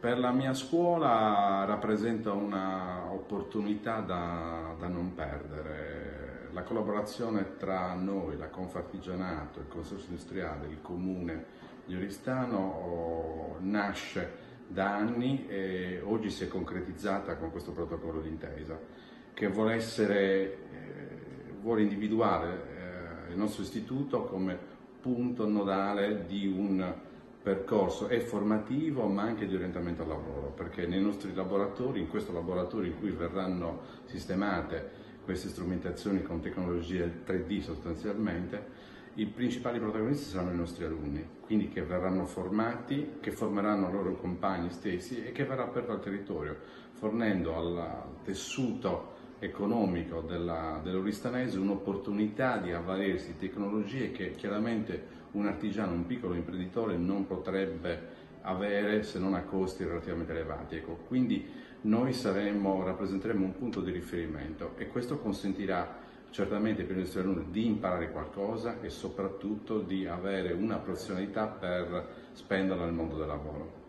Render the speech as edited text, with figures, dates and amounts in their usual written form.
Per la mia scuola rappresenta un'opportunità da non perdere. La collaborazione tra noi, la Confartigianato, il Consorzio Industriale, il Comune di Oristano nasce da anni e oggi si è concretizzata con questo protocollo d'intesa che vuole individuare il nostro istituto come punto nodale di un percorso formativo ma anche di orientamento al lavoro, perché nei nostri laboratori, in questo laboratorio in cui verranno sistemate queste strumentazioni con tecnologie 3D sostanzialmente, i principali protagonisti saranno i nostri alunni, quindi che verranno formati, che formeranno i loro compagni stessi e che verrà aperto al territorio, fornendo al tessuto economico dell'Oristanese un'opportunità di avvalersi di tecnologie che chiaramente un artigiano, un piccolo imprenditore non potrebbe avere se non a costi relativamente elevati. Ecco, quindi noi rappresenteremo un punto di riferimento e questo consentirà certamente per i nostri alunni di imparare qualcosa e soprattutto di avere una professionalità per spenderla nel mondo del lavoro.